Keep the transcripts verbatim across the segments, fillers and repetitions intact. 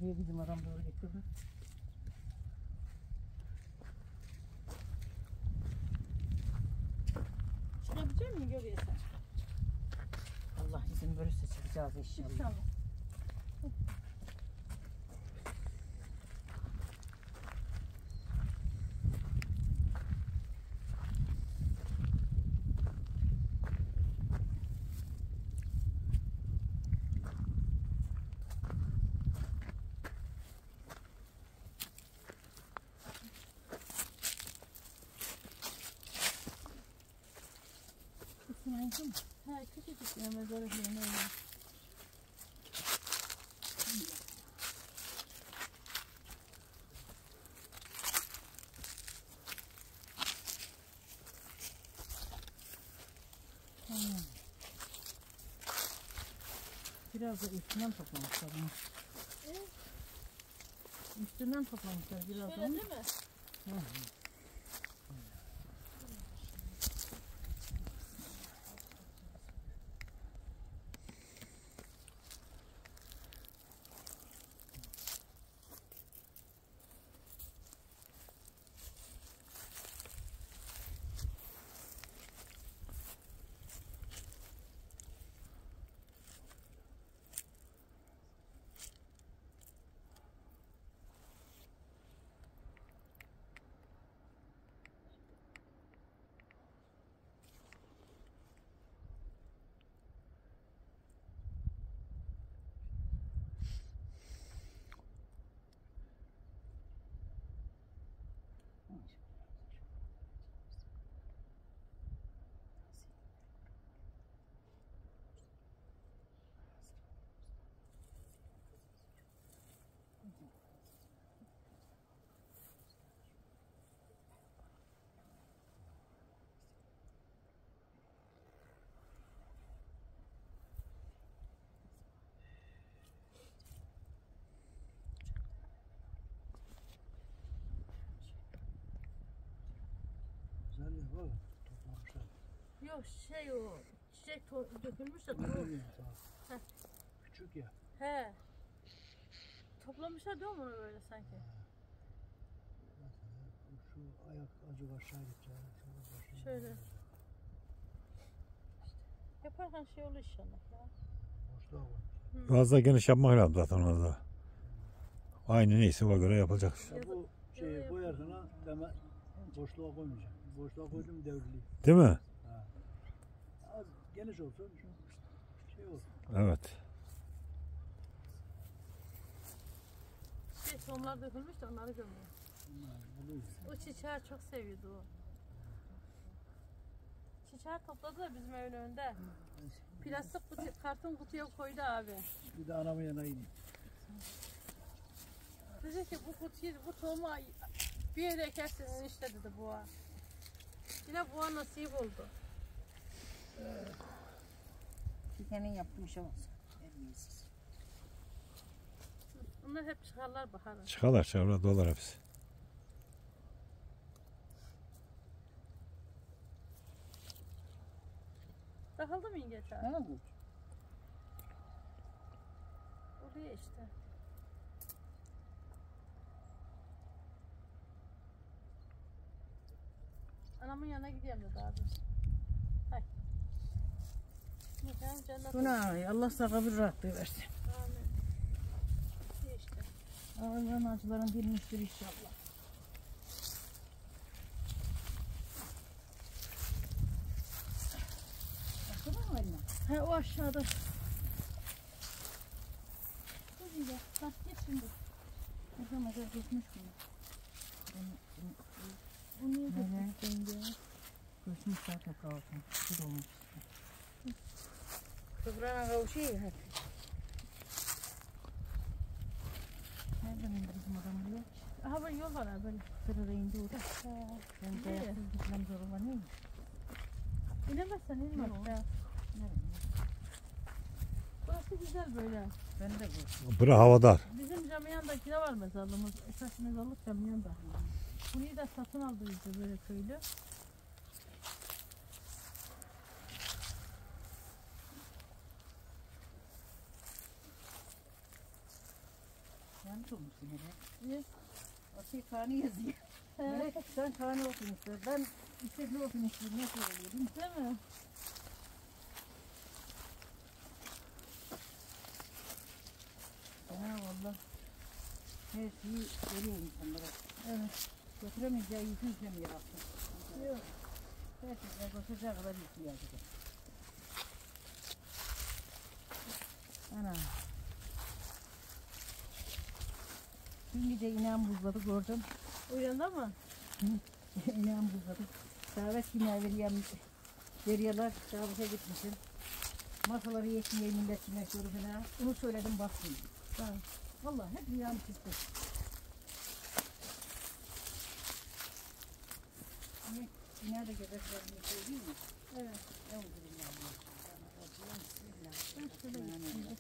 diye bizim adam doğru getirdi. Çıkabilecek misin görüyor sen? Allah izin verirse çıkacağız inşallah. İnşallah. Günaydın. Ha, küçücük ya mezarı falan öyle. Tamam. Biraz da üstünden toplamışlar bunu. E? Üstünden toplamışlar biraz da. Şöyle değil mi? Hı hı. Güzel ya bak toplamışlar. Yok şey o çiçek to- dökülmüş de Ne tohum. diyeyim sana? Heh. Küçük ya. He. Toplamışlar değil mi onu böyle sanki? Mesela şu ayak acık aşağı gidecek. Şöyle. Yaparken şey olur inşallah ya. Boşluğa koy. Fazla geniş yapmak lazım zaten orada. Aynı neyse ona göre yapılacak. Ya bu şeyi koyarsan ha deme boşluğa koymayacaksın. Boşluğa koydum devriliyor. Değil mi? Ha. Az geniş olsun şey olur. Evet. Şey tohumlar dökülmüş de onları gömüyor. Bunlar buluyor. O çiçeği çok seviyordu o. Çiçeği topladı da bizim evin önünde. Plastik kutu, karton kutuya koydu abi. Bir de anamın yanına ineyim. Dedi ki bu kutuyu, bu tohumu bir yere ekersiniz işte dedi buğa. Yine buğa nasip oldu. Dikenin yaptığı şey olsun. Terbiyesiz. Onlar hep çıkarlar baharı. Çıkarlar çıkarlar dolar hepsi. Takıldı mı yengeç abi? Ne oldu? Oluyor işte. Anamın yanına gideyim dedi abi. Hay. Mekan cennet olsun. Günah Allah sana kabul rahatlığı versin. Amin. İyi işte. Ağırların acıların bilmiştir inşallah. Baksana mı eline? He o aşağıda. Dur bir de. Bak git şimdi. Burada mezar geçmiş bunu. Bu niye Nereye? götürdün diye. Geçmiş zaten kalsın. Şu dolmuş. Kıbrana kavuşuyor hep. Nereden indi bizim adam buraya? Aha böyle yol var abi böyle. Sırada indi orada. He. Ben İyi. dayaksız gitmem zorunda neymiş? İnemezsen inme Yok. ya. Nereye? Burası güzel böyle. Ben de bu. Bura havadar. Bizim camiyandaki de var mezarlığımız. Esas mezarlık camiyanda. Burayı da satın aldı bize böyle köylü. Yani Kurt olmuşsun hele. Niye? Asıl kanı yazıyor. Melek sen kanı okumuşsun. Ben istediğini okumuştum. Nasıl oluyor değil mi? Değil mi? Ha valla. Her şeyi veriyor insanlara. Evet. Götüremeyeceği yükü yüzüne yarattı. Yok. Gerçekten götüreceği kadar yükü yazdı. Ana. Dün gece inan buzladı gördüm. Uyandı mı? İnan buzladı. Davet günler veriyorum. Veriyorlar. Davete gitmişim. Masaları yetmiyor millet yemek yoru falan. Onu söyledim baktım. Tamam. Vallahi hep rüyam çıktı. Niye? Nerede göbeklerini söyleyeyim mi? Evet. Euzubillahimineşşeytanirracim. Ben şöyle gittim.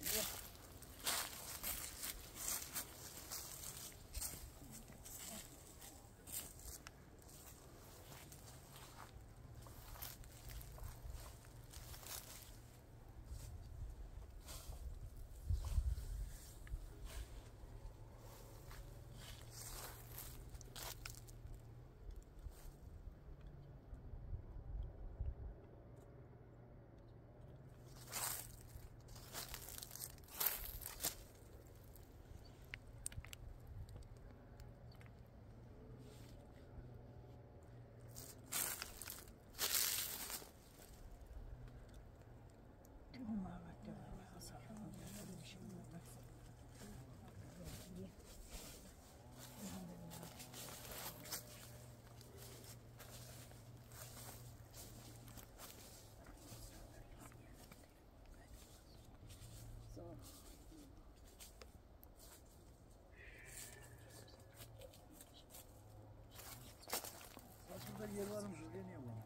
Aslında yer varmış, deniyor bana.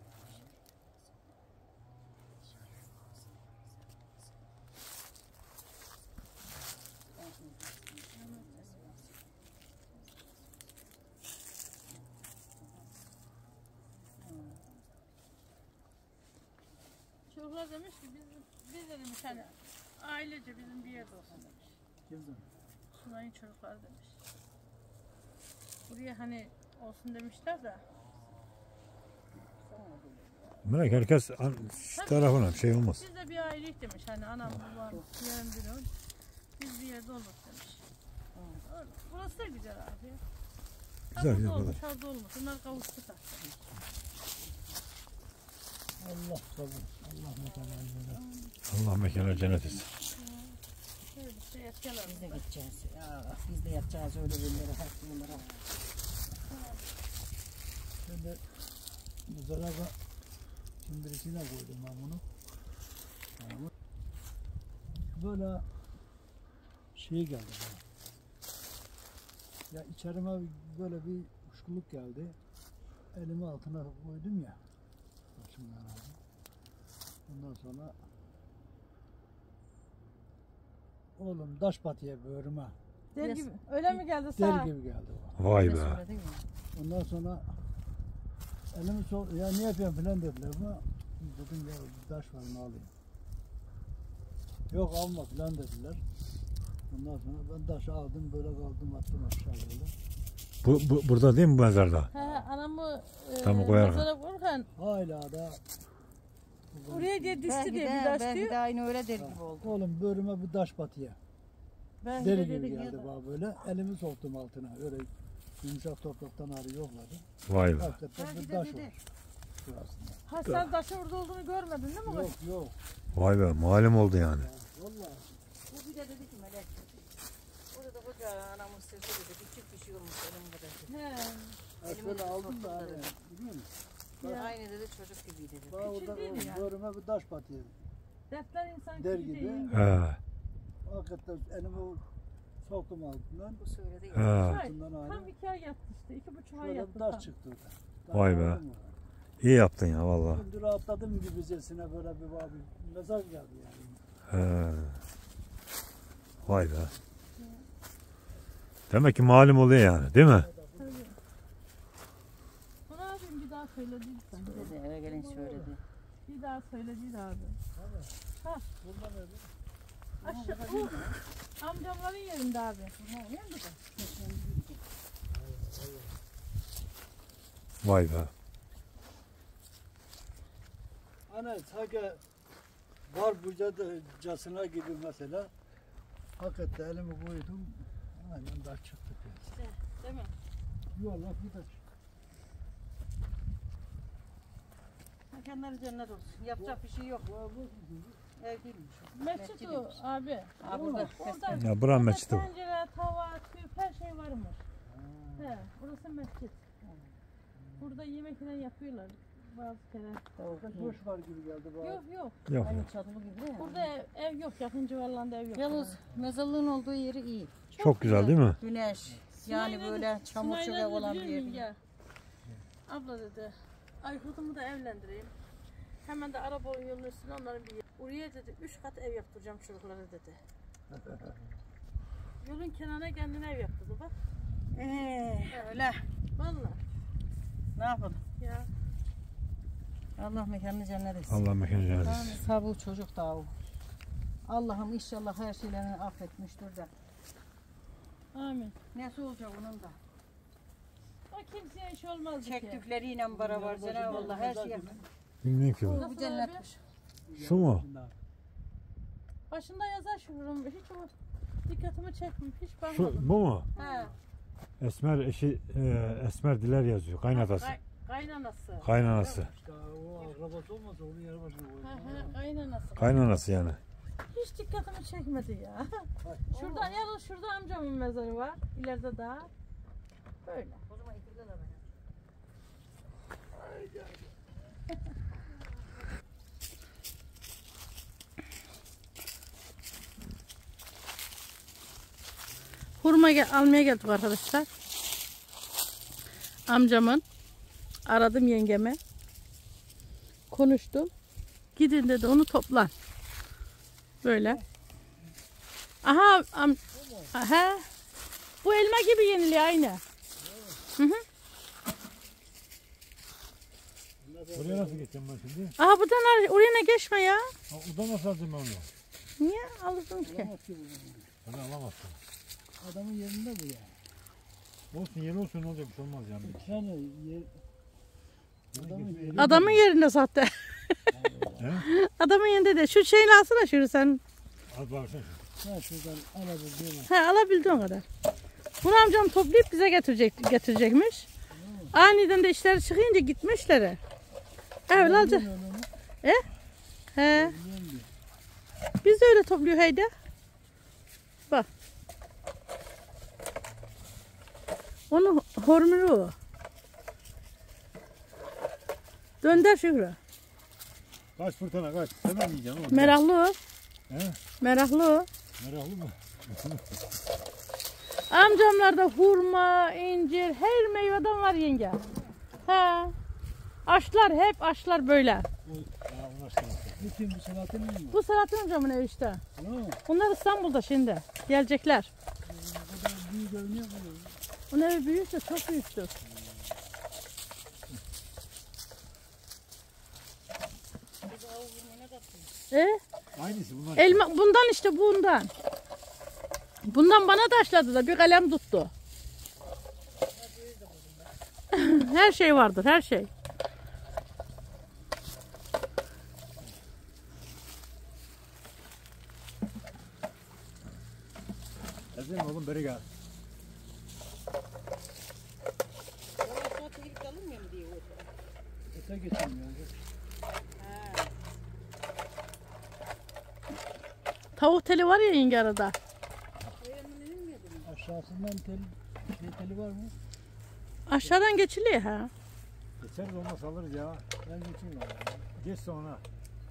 Çocuklar demiş ki biz, biz de demiş hani ailece bizim bir yerde olsun demiş. Kim demiş? Sunay'ın çocuklar demiş. Buraya hani olsun demişler de. Melek herkes an- şu tarafına bir şey olmaz. Biz de bir ailelik demiş hani anam babam yeğen biri ol. Biz bir yerde olduk demiş. Öyle. Burası da güzel abi. ya. Güzel, Hazır güzel, olmuş, güzel. hazır olmuş. Bunlar kavuştu da. Allah kabul. Allah mekanı. Allah mekanı cennet etsin. Şöyle bir şey yatıyorlar. Biz de gideceğiz. Ya, biz de yatacağız öyle günlere, hastalara. Şimdi bu tarafa şimdi birisine koydum ben bunu. Yani böyle şey geldi bana. Ya içerime böyle bir kuşkuluk geldi. Elimi altına koydum ya. Başımdan aldım. Ondan sonra oğlum taş batıya böğrüme. Del Yes. gibi. Öyle mi geldi Der sağ? gibi geldi o. Vay Ne be. söyledin mi? Ondan sonra elimi sol, ya ne yapıyorsun falan dediler ama dedim ya bir taş var mı alayım. Yok alma falan dediler. Ondan sonra ben taşı aldım böyle kaldım attım aşağı böyle. Bu, bu burada değil mi bu mezarda? He anamı e, Tamam, koyarım. mezara koyarken Hala da oraya diye düştü Belki diye de, bir taş belki diyor. de aynı öyle der gibi oldu. oğlum böğrüme bir taş batıya. Ben Deri de gibi dedik ya geldi da. bana böyle. Elimi soktum altına. Öyle yumuşak topraktan ağrı yokladı. Vay be. Hakikaten Belki bir de taş dedi. var şurasında. Ha sen taşın orada olduğunu görmedin değil mi? Yok yok. Vay be. Malum oldu yani. Vallahi. Bu bir de dedi ki Melek. Orada da koca anamın sırtı dedi. Küçük bir şey olmuş elim kadar. He. Ha, Elimi şöyle aldım da soktum hani, dedi. biliyor musun? Ya. Aynı dedi çocuk gibiydi dedi. Bana orada değil mi ya? böğrüme bir taş batıyor. Dertler insan Der gibi gibi. değil. He. Hakikaten elimi soktum altından. Bu söyledi ya. He. Ay, Altından tam ağrı. iki ay yattı işte. İki buçuk ay Şöyle yattı bir tam. taş çıktı orada. Vay be. aldım orada. İyi yaptın ya valla. Şimdi rahatladım gibicesine böyle bir, bir mesaj geldi yani. He. Vay be. Demek ki malum oluyor yani değil mi? Tabii. Bana abim bir daha söylediydi sanki. Dedi eve gelin söyledi. Bir daha söylediydi abi. Burada ne? Aşağı, uh, amca amcamların yerinde abi. Ha, nerede bu? Vay be. Hani sanki var bucacasına gibi mesela. Hakikaten elimi koydum. Aynen daha çıktı. İşte, değil mi? Yolla bir de çıktı. Mekanları cennet olsun. Yapacak bir şey yok. Ev değilmiş. Mescid o Mescidimiz. abi. Ha burada. Orada, Ya buranın orada mescidi bu. tencere, tava, tüp her şey varmış. He, burası mescid. Burada yemek falan yapıyorlar bazı kere. Orada duş var gibi geldi bana. Yok yok. Yok. Aynı çatılı gibi ya. Burada ev, ev yok. Yakın civarlarında ev yok. Yalnız mezarlığın olduğu yeri iyi. Çok güzel değil mi? Güneş. Yani Sınayla böyle da- çamur Sınayla çöre da olan bir diyor yer. muyum ya? Abla dedi. Aykut'umu da evlendireyim. Hemen de araba yolunun üstüne onların bir yer. Oraya dedi üç kat ev yaptıracağım çocuklara dedi. Yolun kenarına kendine ev yaptırdı bak. Ee, öyle. Vallahi Ne yapalım? ya. Allah mekanını cennet etsin. Allah mekanı cennet etsin. Sabır çocuk da o. Allah'ım inşallah her şeylerini affetmiştir de. Amin. Nesi olacak onun da? O kimseye iş olmaz ki. Çektikleriyle beraber Cenab-ı Allah her şeyi yapar. Bilmiyorum ki bu. Bu, bu cennetmiş. Şu mu? Başında yazar şuurum. Hiç o dikkatimi çekmiyor. Hiç Şu, bakmadım. bu mu? He. Esmer eşi, e, Esmer Diler yazıyor. Kaynatası. Kay- kaynanası. Kaynanası. İşte o akrabası olmasa onun yeri başına He koydu. he kaynanası. Kaynanası yani. Hiç dikkatimi çekmedi ya. Şurada yalnız şurada amcamın mezarı var. İleride daha. Böyle. O zaman ikide de ben. Hurma gel almaya geldik arkadaşlar. Amcamın. Aradım yengeme. Konuştum. Gidin dedi onu toplan. Böyle. Aha. Am, aha. Bu elma gibi yeniliyor aynı. Hı hı. Oraya nasıl geçeceğim ben şimdi? Aha buradan ar- oraya geçme ya. Ha, oradan nasıl alacağım ben onu? Niye alırsın ki? Alamaz ki bunu. Hadi alamazsın. Adamın yerinde bu ya. Olsun yeri olsun ne olacak bir şey olmaz yani. Yani yer... Adamın yeri... Adamın yerinde sahte. He? Adamın yerinde de. Şu şeyini alsana şunu sen. Al baksana. Ha şuradan alabildiğine. He alabildiğin o kadar. Bunu amcam toplayıp bize getirecek getirecekmiş. Aniden de işleri çıkınca gitmişlere. Evet alacak. E? He. Biz de öyle topluyor heyde. Bak. Onu hormonu o. Dönder Şükrü. Kaç fırtına kaç. Sen mi yiyeceksin oğlum? Meraklı o. He? Meraklı o. Meraklı mı? Amcamlarda hurma, incir, her meyveden var yenge. He. Aşlar hep aşlar böyle. Ya onlar sana. Bu kim bu Selahattin mi? Bu Selahattin amcamın evi işte. Ha, Bunlar İstanbul'da şimdi. Gelecekler. bu kadar büyük görünüyor mu? Onun evi büyükse çok büyüktür. E? Aynısı bunlar. Elma bundan işte bundan. Bundan bana taşladı da bir kalem tuttu. Her şey vardır, her şey. Ezin oğlum beri gel. Öte geçemiyor. Tavuk teli var ya yenge arada. Aşağısından tel, şey teli var mı? Aşağıdan geçiliyor ha. Geçeriz olmaz alırız ya. Ben geçeyim abi. Geç sonra.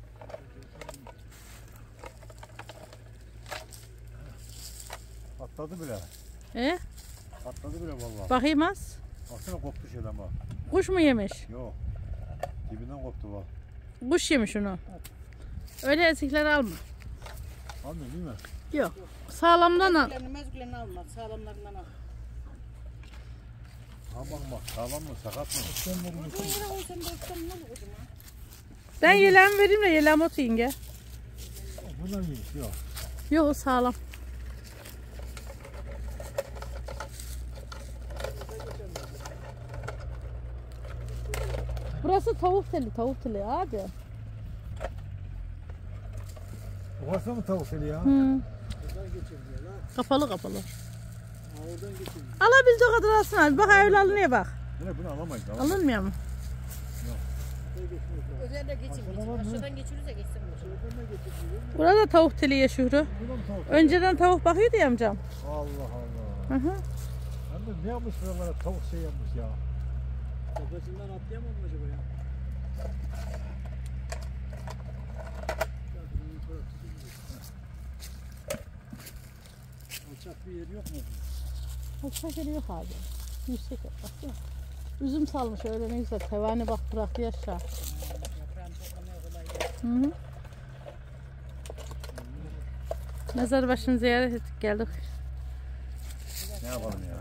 Patladı bile. E? Patladı bile vallahi. Bakayım az. Baksana koptu şeyden bak. Kuş mu yemiş? Yok. Dibinden koptu bak. Kuş yemiş onu. Öyle ezikleri alma. Almıyor değil mi? Yok. Sağlamdan al. Mezgülerini mezgülerini alma. Sağlamlarından al. Ha bak bak sağlam mı sakat mı? Sen verin Bu geçeyim. yere olsam da olsam ne olur kızım ha? Ben yeleğimi vereyim de yeleğimi otu yenge. Bundan iyiymiş yok. Yok o sağlam. Orası tavuk teli, tavuk teli abi. Orası mı tavuk eli ya? Hı. Oradan geçirmiyor lan. Kapalı kapalı. Ha, oradan geçirmiyor. Alabildiği kadar alsın abi. Bak öyle alınıyor bak. Yine bunu alamayız. alamayız. Alınmıyor mu? Oradan geçmiyor lan. Üzerine geçin. Aşağıdan mı? Aşağıdan geçirirse geçsin. Oradan da geçirmiyor. Burada tavuk teli ya Şükrü. Bu da mı tavuk? Önceden tavuk bakıyordu ya amcam. Allah Allah. Hı hı. Hem de ne yapmış buralara tavuk şey yapmış ya. Tepesinden atlayamam mı acaba ya? Alçak bir yer yok mu? Alçak yeri yok abi. Yüksek yok bak ya. Üzüm salmış öyle ne güzel. Tevani bak bıraktı aşağı. Yaprağını toplamaya kolay değil. Hı hı. Mezar başını ziyaret ettik geldik. Ne yapalım ya?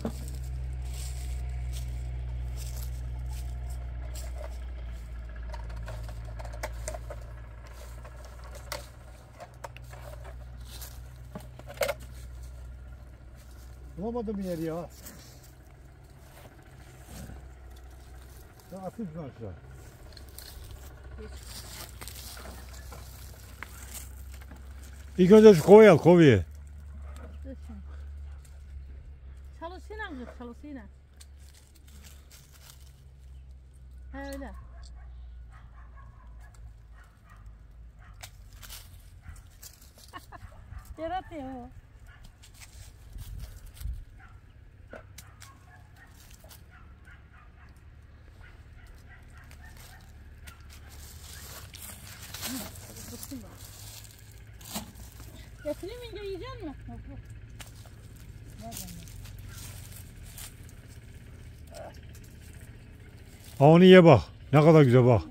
Bulamadım bir yer ya. Ya atayım şunu aşağı. İlk önce şu kovayı al kovayı. Çalısıyla kız çalısıyla. He öyle. Yaratıyor o. Getireyim ince yiyecek misin? Yok yok. Ha onu ye bak. Ne kadar güzel bak.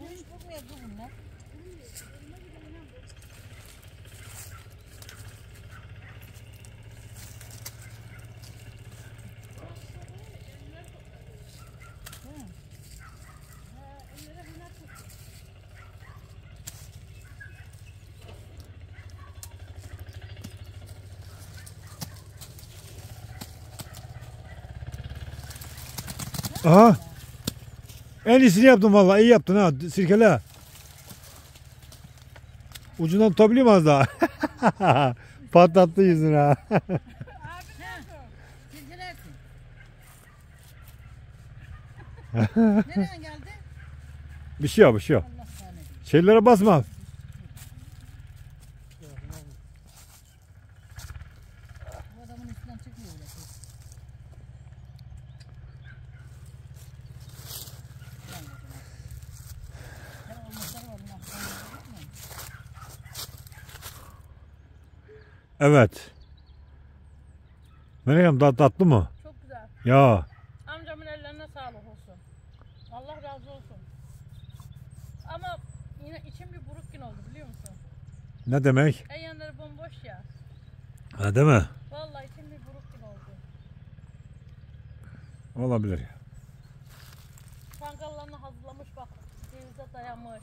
Aha. En iyisini yaptın vallahi. İyi yaptın ha. Sirkele. Ucundan tutabiliyor mu az daha? Patlattı yüzünü ha. Silgilersin. Nereden geldi? Bir şey yok bir şey yok. Allah kahretsin. Şeylere basma. Bu adamın üstünden çıkmıyor öyle. Sen olmazsa var Allah. Evet. Meryem tat tatlı mı? Çok güzel. Ya. Amcamın ellerine sağlık olsun. Allah razı olsun. Ama yine içim bir buruk gün oldu biliyor musun? Ne demek? En yanları bomboş ya. Ha değil mi? Vallahi içim bir buruk gün oldu. Olabilir ya. Kangallarını hazırlamış bak. Cevize dayamış.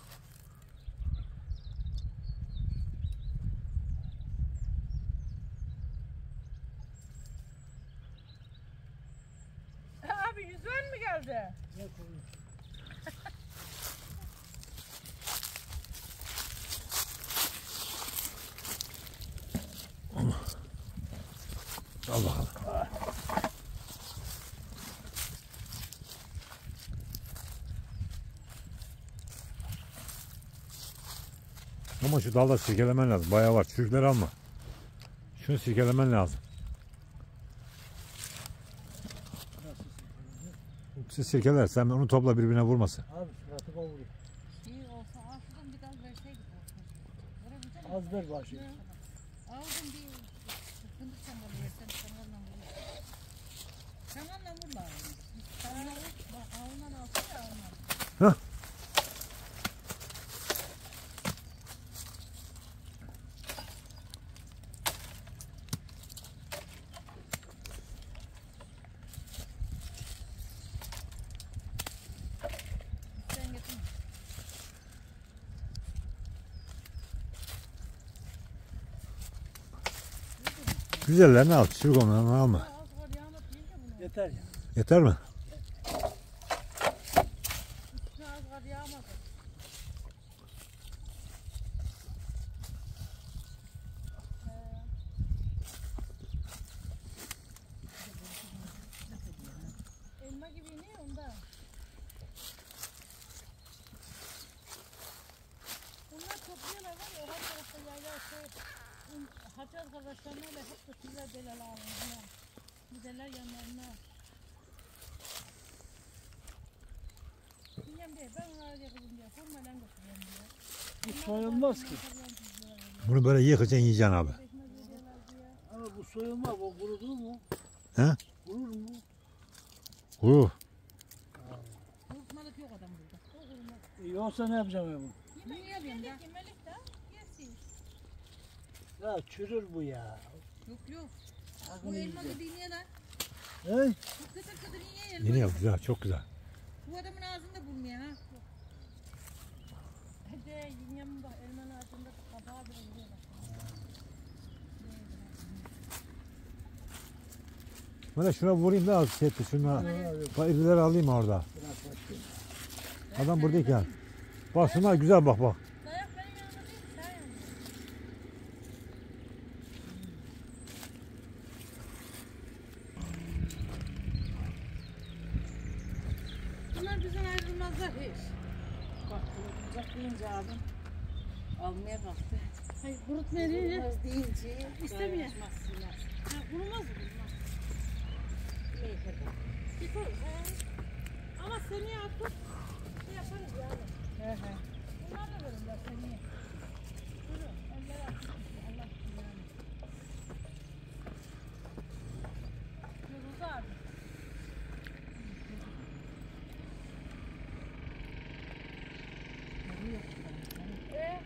Abi yüzün mü geldi? Al bakalım. Ama şu dalda sirkelemen lazım. Bayağı var. Çürükleri alma. Şunu sirkelemen lazım. Siz sirkeler. Sen onu topla birbirine vurmasın. Abi suratı kavuruyor. İyi olsa ağzından bir dal verseydik. Verebilecek misin? Az ver başı. Ağzın bir fındık çamalı yersen çamalla vur. Çamalla vur la. Çamalla vur. Bak ağından alsın ya ağından. Hah. Sen getir. Güzellerini al. Çürük onlarını alma. Az var yağmur yiyince bunu. Yeter ya. Yeter mi? Üstüne az var yağmur da. Bunlar topluyorlar var ya, her tarafta yayla şey, hacı arkadaşlarına öyle hep tutuyorlar böyle ağlarına. Giderler yanlarına. Diyem diye, ben ağacı kızım diye, hurmadan götürüyorum diye. Bu soyulmaz ki. Bunu böyle yıkacaksın yiyeceksin abi. Ama bu soyulmaz. O kurudu mu? He? Kurur mu? Kuru. Kurutmalık yok adam burada. O kurumaz. E, yoksa ne yapacağım ben bunu? Yemek yapayım da. Yemelik de yersin. Ya çürür bu ya. Yok yok. Bu Ağzını elma yiyecek. gibi niye lan? Hey. Bu kıtır kıtır niye elma? Yine yap güzel, çok güzel. Bu adamın ağzında bulmuyor ha. Hadi yengem bak elmanın ağzında kabağı bile vuruyor bak. Böyle şuna vurayım da az şey etti. Şuna irileri alayım orada. Adam buradayken. Bak şunlar güzel bak bak. Dayak benim yanımda değil, sen yanımda. Bunlar bizden ayrılmazlar hiç. Bak kurutacak deyince abim almaya kalktı. Hayır kurutmaya deyince Kurutmaz deyince İstemiyor. dayanışmazsınlar. ha, kurumaz mı kurumaz? Neyse bak. Yıkarız he. Ama seneye artık şey yaparız yani. He he. Bunlar da verirler seneye. Kuru, eller açık işte, Allah aşkına yani. Yoruldu abi. Ee,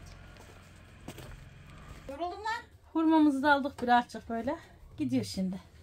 Yoruldum lan. hurmamızı da aldık birazcık böyle. Gidiyor şimdi.